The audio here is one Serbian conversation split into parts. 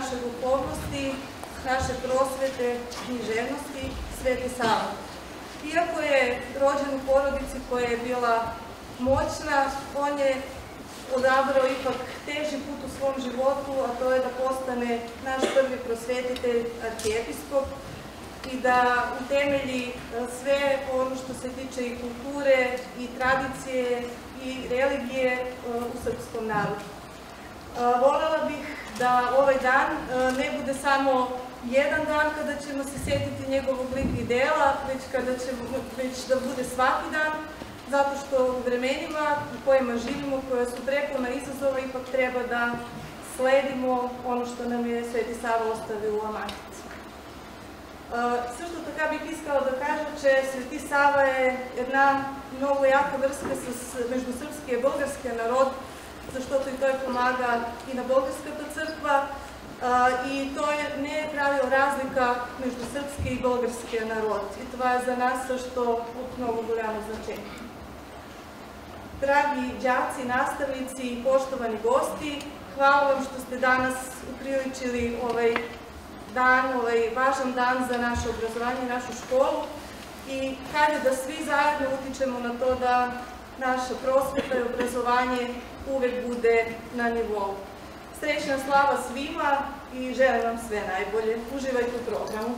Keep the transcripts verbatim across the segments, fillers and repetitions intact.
naše duhovnosti, naše prosvete, književnosti, Sveti Sava. Iako je rođen u porodici koja je bila moćna, on je odabrao ipak teži put u svom životu, a to je da postane naš prvi prosvetitelj, arhijepiskop, i da utemelji sve ono što se tiče i kulture, i tradicije, i religije u srpskom narodu. Voljela bih da ovaj dan ne bude samo jedan dan kada ćemo se sjetiti njegovog lika i dela, već, kada ćemo, već da bude svaki dan, zato što u vremenima u kojima živimo, koja su prepuna izazova, ipak treba da sledimo ono što nam je Sveti Sava ostavio u Amatici. Също така бих искала да кажа, че Свети Сава е една много яка връзка между српския и българския народ, защото и той помага и на българската църква, и той не е правил разлика между српския и българския народ. И това е за нас също от много голямо значение. Драги đaci, nastavnici i poštovani gosti, hvala vam što ste danas upriličili ovaj dan, ovaj važan dan za naše obrazovanje, našu školu, i hajde da svi zajedno utičemo na to da naša prosveta i obrazovanje uvek bude na nivou. Srećna slava svima i želim vam sve najbolje. Uživajte u programu.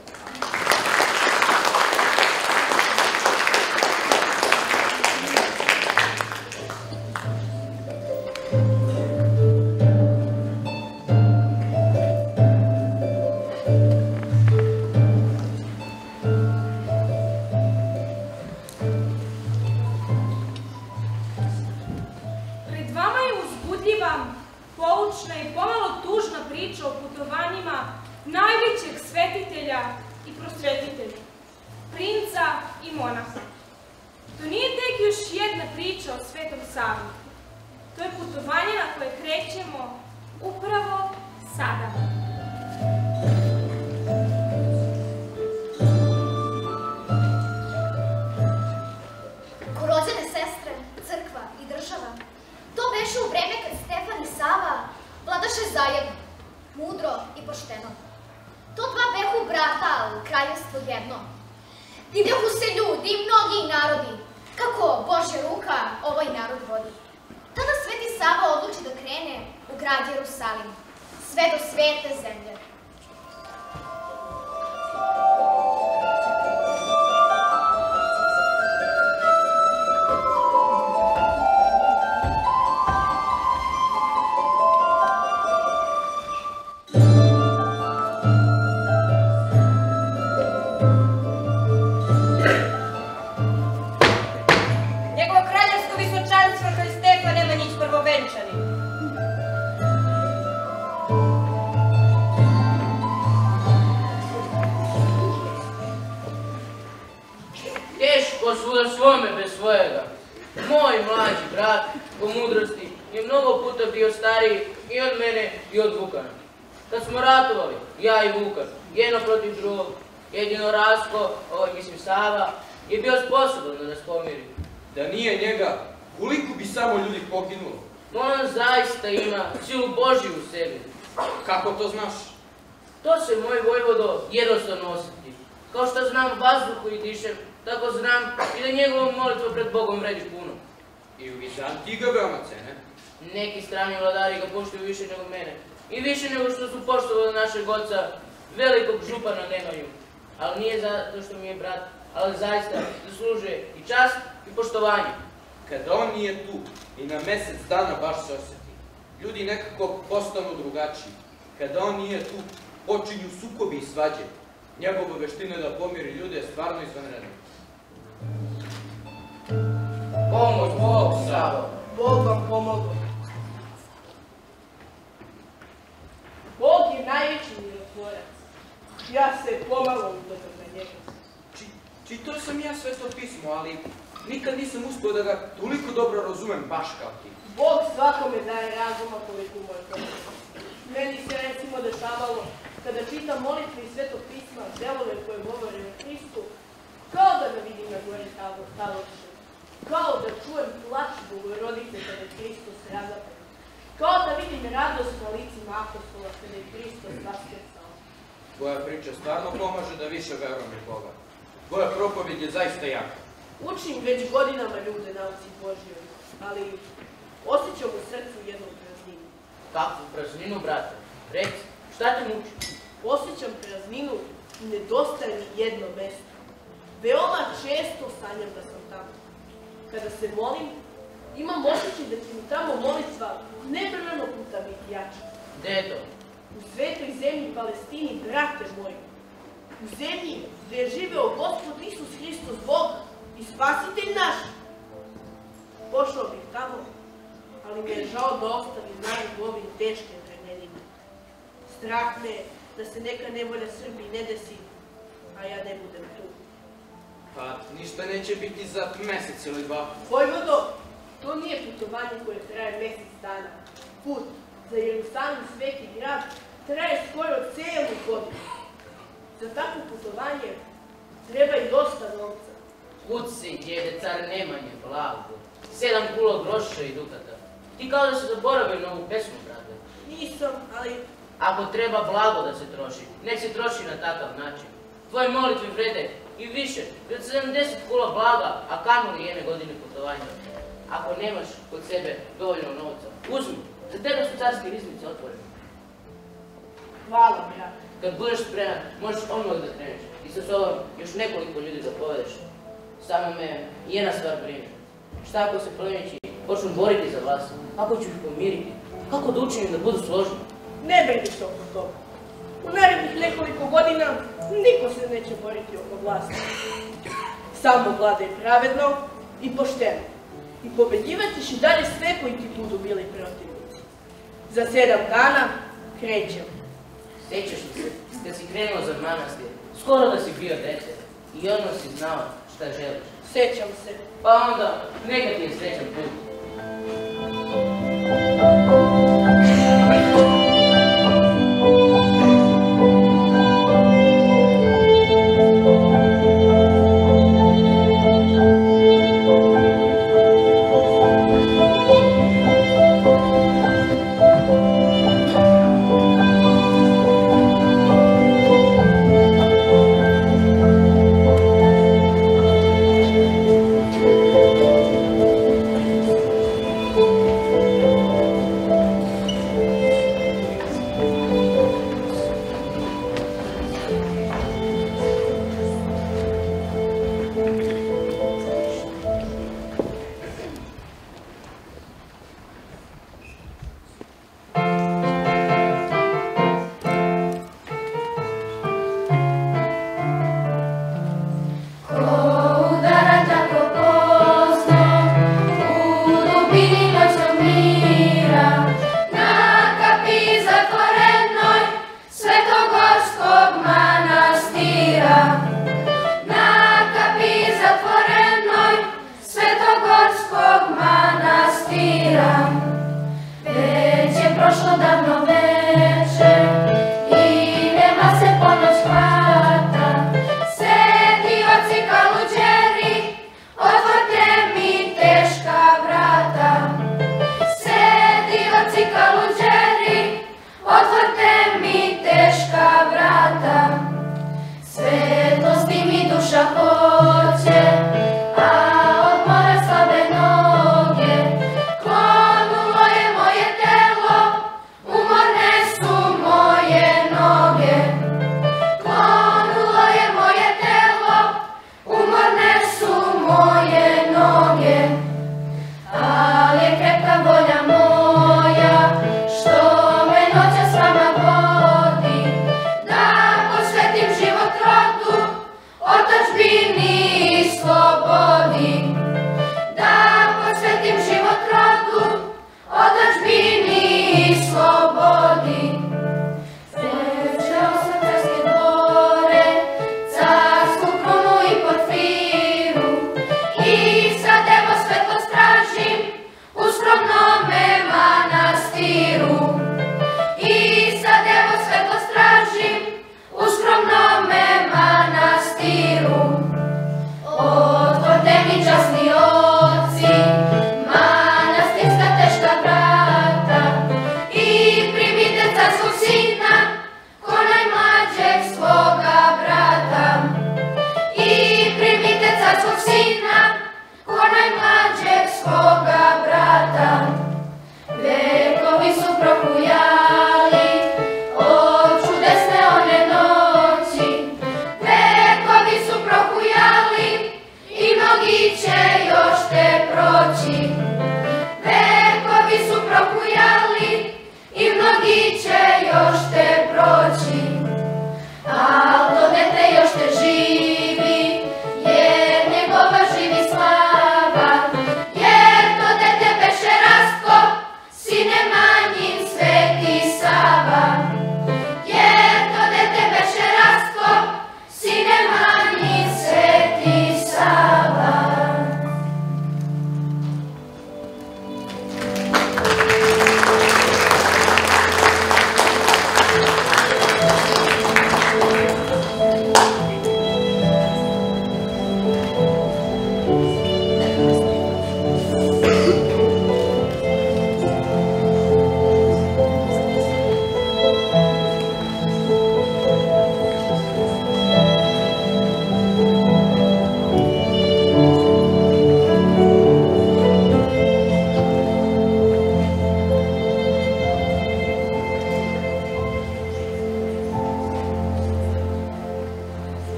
Poučna i pomalo tužna priča o putovanjima najvećeg svetitelja i prosvetitelja, princa i monaha. To nije tek još jedna priča o Svetom Savi. To je putovanje na koje krećemo upravo sada. Rođene sestre, crkva i država, to beše u vreme kad Stefan i Sava vladaše zajedno, mudro i pošteno. To dva behu brata, ali kraljevstvo jedno. Videhu se ljudi i mnogi narodi, kako Božja ruka ovaj narod vodi. Tada Sveti Sava odluči da krene u grad Jerusalim, sve do svete zemlje. Svuda svome bez svojega. Moj mlađi brat po mudrosti je mnogo puta bio stariji i od mene i od Vukana. Kad smo ratovali, ja i Vukan, jedno protiv drugog, jedino Rasko, ovaj mislim Sava, je bio sposoban da nas pomiri. Da nije njega, koliko bi samo ljudi poginulo? On zaista ima silu Božju u sebi. Kako to znaš? To se, moj vojvodo, jednostavno osjeti. Kao što znam vazduh koji dišem, tako znam i da njegova molitva pred Bogom vredi puno. I u Vizantiji ga veoma cene? Neki strani vladari ga poštuju više nego mene. I više nego što su poštovali našeg oca, velikog župana nemaju. Ali nije zato što mi je brat, ali zaista zaslužuje i čast i poštovanje. Kada on nije tu i na mesec dana baš se osjeti, ljudi nekako postanu drugačiji. Kada on nije tu, počinju sukobi i svađe. Njegova veština da pomiri ljude je stvarno izvanredna. Pomoć, Bog, Savo. Bog vam pomogao. Bog je najveći mirotvorac. Ja se pomalo udodam na njega. Čitao sam ja Sveto pismo, ali nikad nisam uspio da ga toliko dobro razumem baš kao ti. Bog svakome daje razuma koliko mu je potrebno. Meni se recimo dešavalo, kada čitam molitve iz Svetog pisma, delove koje govore o Hristu, kao da ga vidim na gore taloče, kao da čujem plač Bogorodice kada je Hristos razapet, kao da vidim radost na licima baptizma apostola kada je Hristos vaskrsao. Tvoja priča stvarno pomaže da više verujem u Boga. Tvoja propovjed je zaista jaka. Učim već godinama ljude nauci Božjoj, ali osjećam u srcu jednu prazninu. Kakvu prazninu, brate? Reci, šta te muči? Osjećam prazninu i nedostaje mi jedno mesto. Veoma često sanjam da sam tamo. Kada se molim, imam osjećaj da će mi tamo molitva nebrojeno puta biti jača. Gde je to? U svetoj zemlji Palestini, brate moji. U zemlji gde je živeo Gospod Isus Hristos Bog i Spasitelj naš. Pošao bih tamo, ali mi je žao da ostavim narod u ovim teškim vremenima. Strah me da se neka nevolja Srbiji ne desi, a ja ne budem tu. Pa ništa neće biti za mesec ili dva. Vojvodo, to nije putovanje koje traje mesec dana. Put za Jerusalim, sveti grad, traje skoro celu godinu. Za takvo putovanje treba i dosta novca. Kuci, djede car Nemanje, blago. Sedam kula groša i dukata. Ti kao da se zaboravio na ovu pesmu, brate. Nisam, ali Ako treba blago da se troši, nek se troši na takav način. Tvoje molitve vrede i više, od sedamdeset kula blaga, a kamoli jedne godine putovanja. Ako nemaš kod sebe dovoljno novca, uzmi, za tebe su carske riznice otvorene. hvala mi ja. Kad budeš spreman, možeš odmah da kreneš i sa sobom još nekoliko ljudi da povedeš. Samo me jedna stvar brine. Šta ako se plemići počnu boriti za vlast? Kako ću ih pomiriti? Kako da učinim da budu složni? Ne brini se oko toga. U narednih nekoliko godina niko se neće boriti oko vlasti. Samo vladaj pravedno i pošteno. I pobeđivat ćeš i dalje sve koji ti budu bili protivnici. Za sedam dana krećemo. Sjećaš li se da si krenuo za manastir, skoro da si bio dete i odmah si znao šta želiš. Sjećam se. Pa onda, neka ti je srećan put.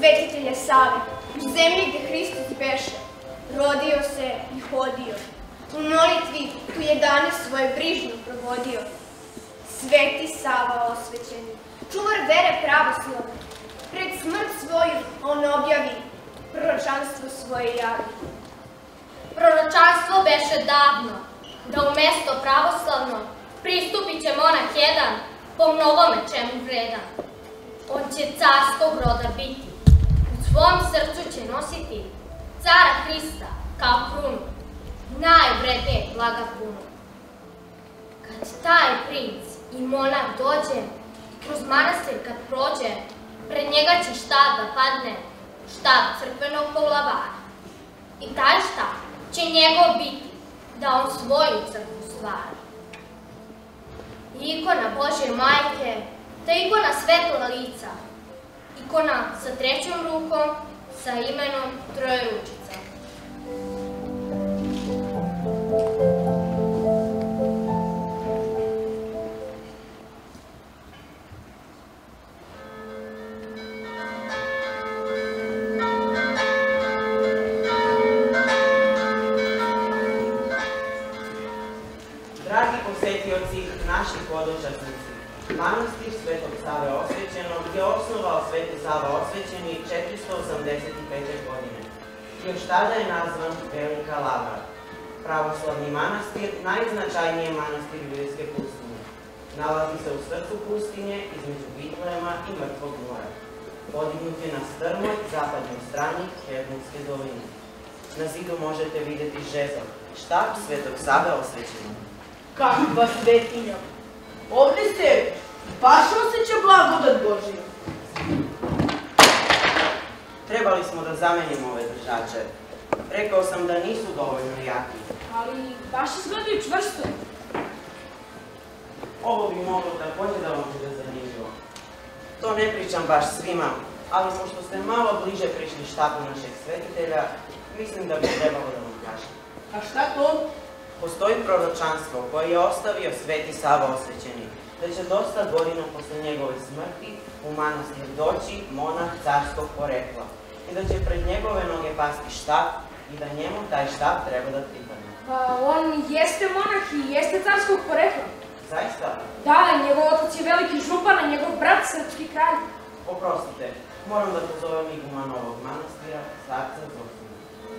svetitelja Save, u zemlji gde Hristos beše, rodio se i hodio. U molitvi tu je dane svoje brižno provodio. Sveti Sava osvećeni, čuvar vere pravoslavne, pred smrt svoju on objavi, proročanstvo svoje javi. Proročanstvo beše davno, da u mesto pravoslavno pristupit će monah jedan, po mnogome čemu vredan. On će carskog roda biti, u svom srcu će nositi cara Hrista kao krunu, najvrednije blaga puno. Kad taj princ i monah dođe, kroz manastir kad prođe, pred njega će štab da padne, štab crkvenog poglavara. I taj štab će njegov biti, da on svoju crkvu stvara. Ikona Božje majke, ta ikona svetla lica, ikona sa trećom rukom, sa imenom Trojeručica. Dragi posetioci, naši hodočasnici, manastir Svetog Save Osvećenog je osnovao Sveti Sava Osvećeni četiristo osamdeset pete. godine. Još tada je nazvan Velika Lava. Pravoslavni manastir, najznačajniji manastir Ilirske pustinje. Nalazi se u srcu pustinje, između Vitlema i Mrtvog mora. Podignut je na strmoj zapadnoj strani Hernutske doline. Na zidu možete vidjeti žezlo, štab Svetog Save Osvećenog. Kakva svetinja! Ovdje se baš osjeća blagodat Božija. Trebali smo da zamenimo ove držače. Rekao sam da nisu dovoljno jaki. Ali baš izgledaju čvrsto. Ovo bi moglo također da vam bude zanimljivo. To ne pričam baš svima, ali pošto ste malo bliže prišli štabu našeg svetitelja, mislim da bi trebalo da vam kažem. A šta to? Postoji proročanstvo koje je ostavio Sveti Sava Osvećeni, da će dosta godina posle njegove smrti u manastir doći monah carskog porekla i da će pred njegove noge pasti štab i da njemu taj štab treba da pripadne. Pa on jeste monah i jeste carskog porekla. Zaista? Da, njegov otac je veliki župan, a njegov brat srpski kralj. Oprostite, moram da pozovem igumana ovog manastira, starca Zosima.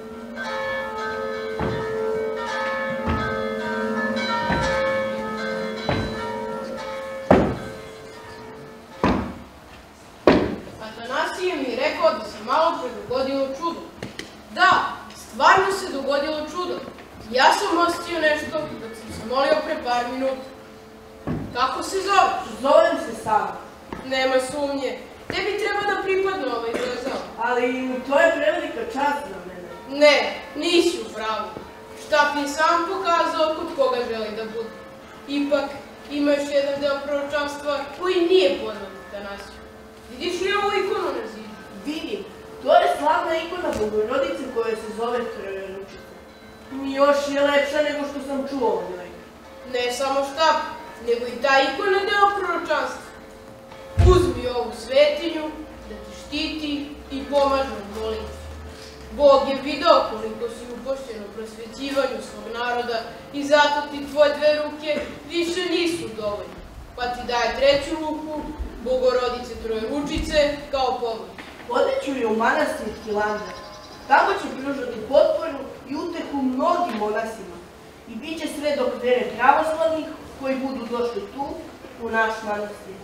Atanasije mi je rekao da se malo pre dogodilo čudo. Da, stvarno se dogodilo čudo. Ja sam osjetio nešto dok sam se molio pre par minuta. Kako se zoveš? Zovem se Sava. Nema sumnje. Tebi treba da pripadne ovaj zvezal. Ali to je prevelika čast za mene. Ne, nisi u pravu. Štab je sam pokazao kod koga želi da bude. Ipak, ima još jedan deo proročanstva koji nije poznat Atanasiju. Vidiš li ovu ikonu na zidu? Vidim, to je slavna ikona Bogorodice koja se zove Trojeručica. Još je lepša nego što sam čuo o njoj. Ne samo štab, nego i ta ikona deo proročanstva. Uzmi ovu svetinju da ti štiti i pomaže u molitvi. Bog je video koliko si upošten u prosvećivanju svog naroda i zato ti tvoje dve ruke više nisu dovoljne, pa ti daje treću ruku, Bogorodice Trojeručice, kao pomoć. Odeću je u manastir Hilandar. Tamo će pružati potporu i utehu mnogim monasima. I bit će svedok vere pravoslavnih koji budu došli tu, u naš manastir.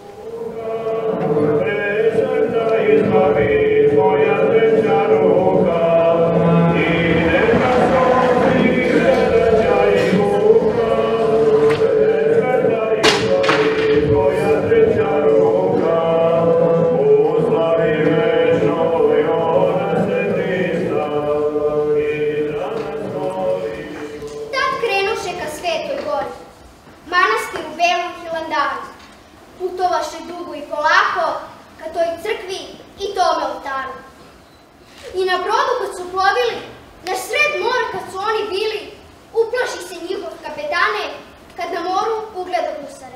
Presveta izbavi tvoja treća ruka, i neka sobi sreća i muka. Presveta izbavi tvoja treća ruka, u slavi večnoj ona se Hrista, i za nas moli. Tad krenuše ka Svetoj gori, manastir u Belom Hilandaru. Putovaše dugo i polako ka toj crkvi i tome oltaru. I na brodu kad su plovili, na sred mora kad su oni bili, uplaši se njihov kapetane kad na moru ugleda gusare.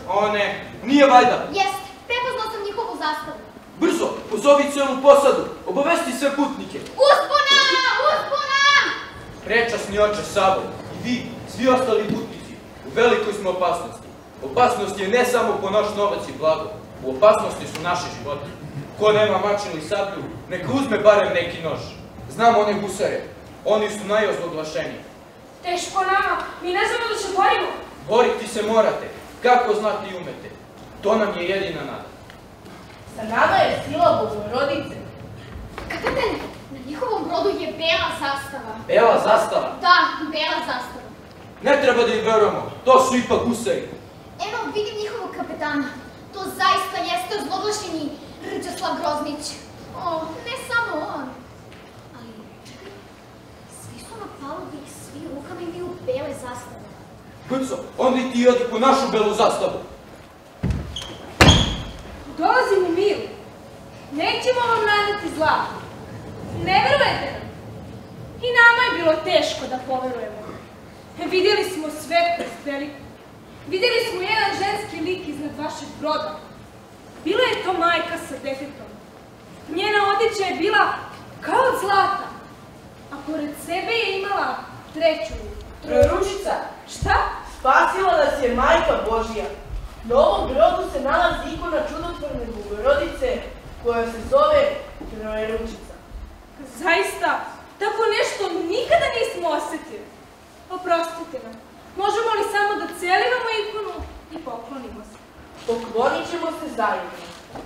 One, nije valjda. Jest, prepoznao sam njihovu zastavu. Brzo, pozovi celu posadu, obavesti sve putnike. Uspona! Uspona! Prečasni oče Savo, i vi, svi ostali putnici, u velikoj smo opasnosti. Opasnost je ne samo po naš novac i blago, u opasnosti su naši životi. Ko nema mač ili sablju, neka uzme barem neki nož. Znamo one gusare, oni su najozloglašeniji. Teško nama, mi ne znamo da se borimo. Boriti se morate, kako znate i umete. To nam je jedina nada. Sa nama je sila Bogorodice. Kapetane, na njihovom brodu je bela zastava. Bela zastava? Da, bela zastava. Ne treba da im verujemo, to su ipak gusari. Evo, vidim njihovog kapetana. To zaista jeste ozloglašeni Rđaslav Groznić. O, ne samo on. Ali, čekaj, svi su na palubi i svi rukama imaju bele zastave. Brzo, onda i ti odi po našu belu zastavu. Dolazim u miru. Nećemo vam naneti zla. Ne verujete nam. I nama je bilo teško da poverujemo. Vidjeli smo svetlost veliku. Vidjeli smo jedan ženski lik iznad vašeg broda. Bila je to majka sa detetom. Njena odjeća je bila kao od zlata, a pored sebe je imala treću ruku. Trojeručica, Šta? spasila nas je Majka Božja. Na ovom brodu se nalazi ikona čudotvorne Bogorodice koja se zove Trojeručica. Zaista, tako nešto nikada nismo osjetili. Oprostite nam. Možemo li samo da celivamo ikonu i poklonimo se? Poklonit ćemo se zajedno.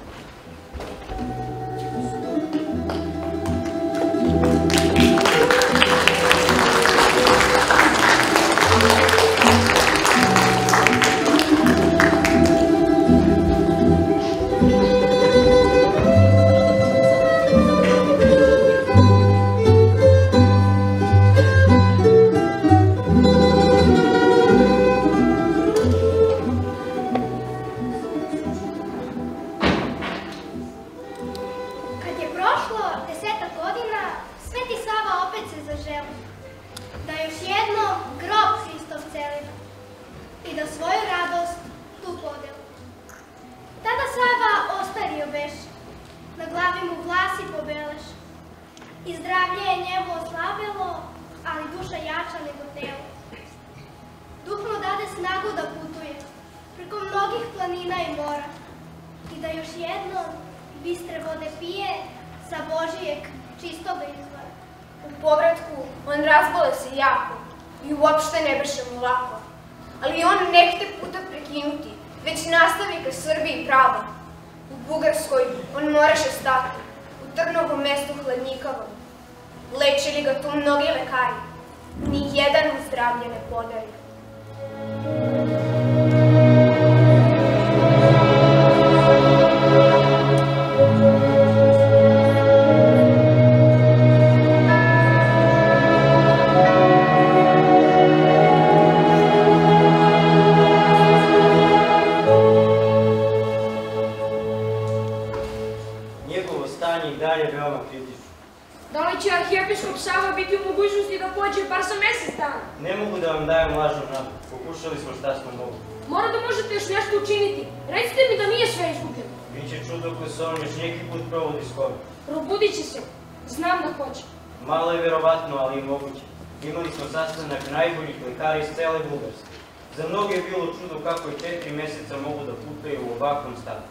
Probudit će se. Znam da hoće. Malo je verovatno, ali i moguće. Imali smo sastanak najboljih lekara iz cele Bugarske. Za mnoge je bilo čudo kako je četiri meseca mogu da putaju u ovakvom stavu.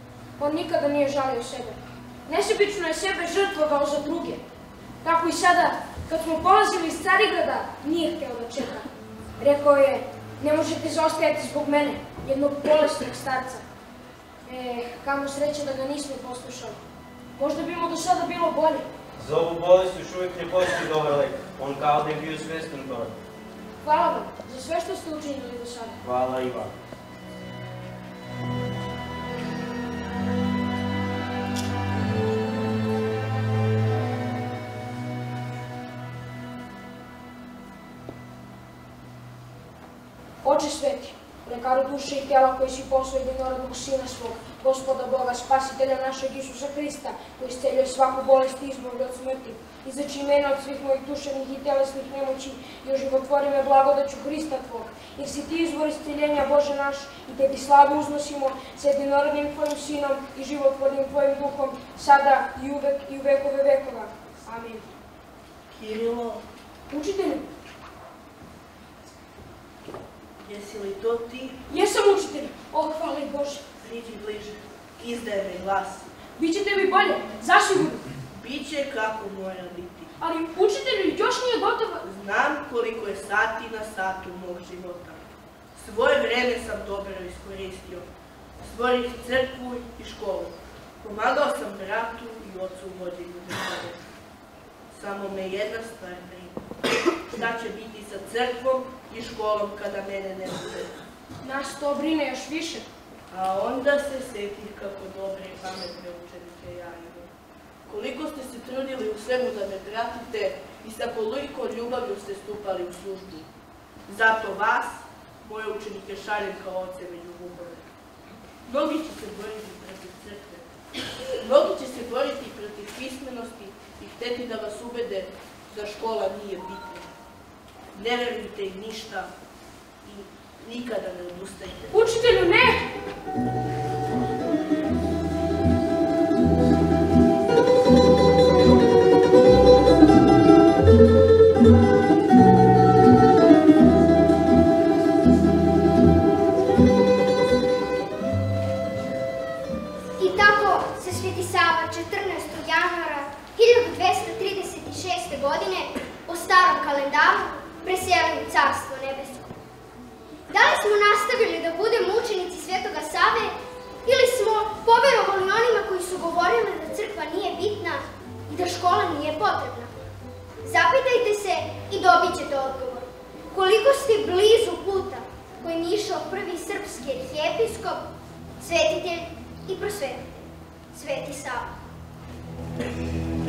On nikada nije žalio sebe. Nesebično je sebe žrtvovao za druge. Tako i sada, kad smo polazili iz Carigrada, nije hteo da čeka. Rekao je, ne možete zaostajati zbog mene, jednog bolesnog starca. E, kamo sreće da ga nismo poslušali. Možda bi mu do sada bilo bolje. Za ovu bolest još uvijek ne postoji dobar lek. On kao da je bio svestan toga. Hvala vam za sve što ste učinili do sada. Hvala i vam. Oče sveti, pred lekaru duše i tela koji si poslao jedinorodnog Sina svog, Gospoda Boga, Spasitelja našeg Isusa Hrista, koji isceljuje svaku bolest i izbavlja od smrti. Izači imena od svih mojih duševnih i telesnih nemoći i oživotvori me blagodaću Hrista Tvog, jer si Ti izvor isceljenja, Bože naš, i Tebi slavu uznosimo sa jedinorodnim Tvojim Sinom i životvornim Tvojim Duhom, sada i uvek i u vekove vekova. Amin. Kirilo, Učitelju, jesi li to ti? jesam učitelj. O, hvala i Bože. Priđi bliže, izdaj mi glas. Biće tebi bolje, zasigurno. Biće kako mora biti. Ali učitelju još nije gotovo. Znam koliko je sati na satu mog života. Svoje vreme sam dobro iskoristio. Stvorih crkvu i školu. Pomagao sam bratu i ocu u vođenju države. Samo me jedna stvar brine. Šta će biti sa crkvom i školom kada mene ne bude? Nas to brine još više. A onda se setih kako dobre i pametne učenike ja imam. Koliko ste se trudili u svemu da me pratite i sa koliko ljubavlju ste stupali u službu. Zato vas, moje učenike, šaljem kao oce među vukove. Mnogi će se boriti protiv crkve. Mnogi će se boriti protiv pismenosti i hteti da vas ubede da škola nije bitna. Ne verujte im ništa i nikada ne odustajte. Učitelju, ne! I tako se Sveti Sava četrnaestog januara hiljadu dvesta trideset šeste. godine po starom kalendaru preselio u Carstvo nebesko. Da li smo nastavili da budemo učenici Svetoga Save ili smo poverovali onima koji su govorili da crkva nije bitna i da škola nije potrebna? Zapitajte se i dobit ćete odgovor. Koliko ste blizu puta kojim je išao prvi srpski arhijepiskop, svetitelj i prosvetitelj, Sveti Sava.